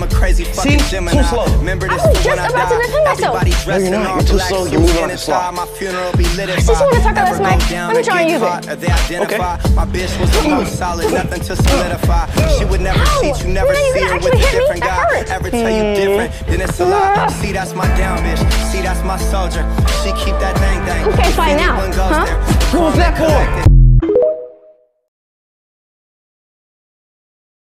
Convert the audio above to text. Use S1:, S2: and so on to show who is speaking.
S1: crazy fucking Gemini.
S2: Too slow.
S1: Remember this
S3: I was just about to defend myself.
S1: No,
S2: you're not. You're too slow. You're moving on the slide.
S1: My funeral be lit
S3: Since you want to talk about this mic, let me try and use it.
S1: They identify. My bitch was the most solid, nothing to solidify. She would never cheat, you never see her with a different guy. Ever tell you different, then it's a lie. See, that's my down bitch. See, that's my soldier. She keep that thang.
S3: Okay, fine now. Huh?
S2: Who was that for?